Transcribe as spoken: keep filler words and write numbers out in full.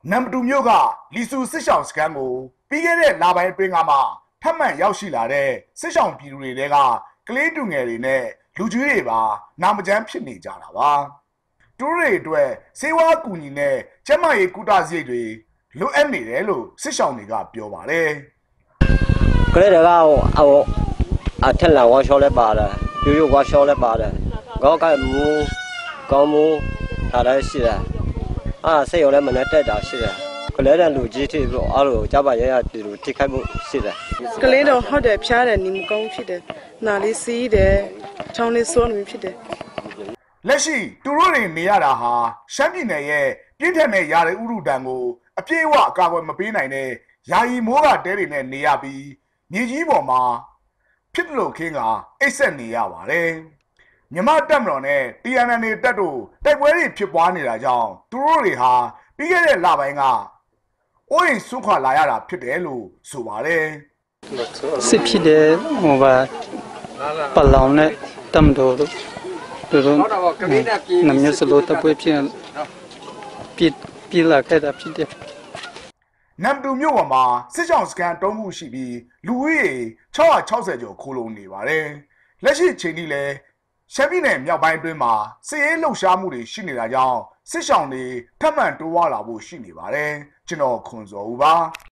နမ်တူမြို့ကလီဆူစစ်ဆောင်စခန်းကိုပြီးခဲ့တဲ့လပိုင်းအတွင်းကမှထပ်မံရောက်ရှိလာတဲ့စစ်ဆောင်ပြည်သူတွေတဲကကလေးတူငယ်တွေနဲ့လူကြီးတွေပါနာမကျန်းဖြစ်နေကြတာပါတူတွေအတွက်စေဝါကူညီနဲ့ကျမရေးကုသစရိတ်တွေလိုအပ်နေတယ်လို့စစ်ဆောင်တွေကပြောပါတယ်ကလေးတွေကဟိုအထက်လာဝါရှော်လဲပါတယ်ရိုးရိုးဝါရှော်လဲပါတယ်ကောက်ကမူကောင်းမူထားတယ်ရှိတယ်အာဆေးရောလည်းမနဲ့တက်တာရှိတယ်ကလေးတဲ့လူကြီးတွေအားလို့ကြပါရရပြည်လို့ထိခိုက်မှုရှိတယ်ကလေးတော့ဟုတ်တယ်ဖျားတယ်နေမကောင်းဖြစ်တယ်နာလေးစီးတယ်ချောင်းလေးစိုးနေဖြစ်တယ်လက်ရှိသူတို့တွေနေရတာဟာရှမ်းပြည်နယ်ရဲ့ပြင်းထန်တဲ့ရာသီဥတုဒဏ်ကိုအပြည့်အဝအကာအကွယ်မပေးနိုင်တဲ့ယာယီမိုးကတဲတွေနဲ့နေရပြီးမြေကြီးပေါ်မှာဖြစ်လို့ခင်းကအိတ်ဆက်နေရပါတယ်မြမတက်မတော်နဲ့ တီ အန် အန် အေ တက်တို့တိုက်ပွဲတွေဖြစ်ပွားနေတာကြောင့်သူတို့တွေဟာပြီးခဲ့တဲ့လပိုင်းကအိုးအိမ်ဆွခွာလာရတာဖြစ်တယ်လို့ဆိုပါတယ်စစ်ဖြစ်တယ်ဟိုပါပလောင်နဲ့တမ်တော်တို့တို့နမျိုးစလို့တပွဲဖြစ်ပြပြလာခဲ့တာဖြစ်တယ်နမ်တူမြို့ပေါ်မှာစစ်ကြောင်စကန်တုံးမှုရှိပြီးလူဦးရေ၆၆၀ကျော်ခိုးလုံနေပါတယ်လက်ရှိချိန်ထိလည်းရှမ်းပြည်နယ်မြောက်ပိုင်းအတွင်းမှာစစ်ရေးလှုပ်ရှားမှုတွေရှိနေတာကြောင့်စစ်ဆောင်တွေထပ်မံတိုးဝါလာဖို့ရှိနေပါတယ်ကျွန်တော်ခွန်စော်ဦးပါ